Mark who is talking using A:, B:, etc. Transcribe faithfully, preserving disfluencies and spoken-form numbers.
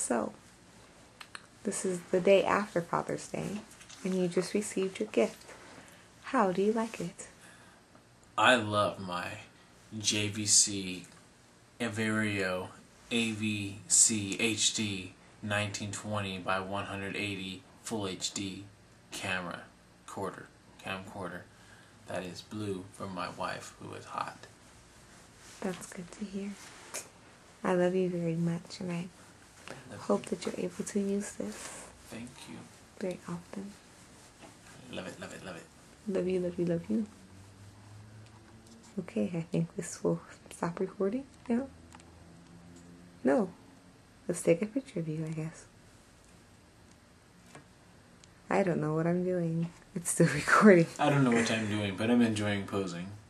A: So, this is the day after Father's Day, and you just received your gift. How do you like it?
B: I love my J V C Everio A V C H D nineteen twenty by one eighty Full H D camera quarter camcorder that is blue from my wife, who is hot.
A: That's good to hear. I love you very much, and I hope that you're able to use this.
B: Thank you.
A: Very often.
B: Love it, love it, love it.
A: Love you, love you, love you. Okay, I think this will stop recording now. No. Let's take a picture of you, I guess. I don't know what I'm doing. It's still recording.
B: I don't know what I'm doing, but I'm enjoying posing.